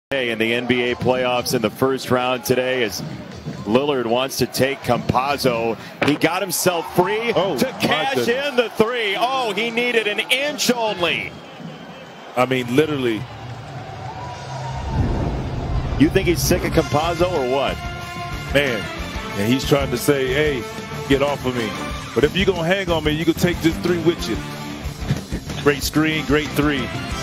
In the NBA playoffs in the first round today, as Lillard wants to take Campazzo. He got himself free to cash in the three. Oh, he needed an inch only. I mean, literally. You think he's sick of Campazzo or what? Man, and he's trying to say, hey, get off of me. But if you're going to hang on me, you can take this three with you. Great screen, great three.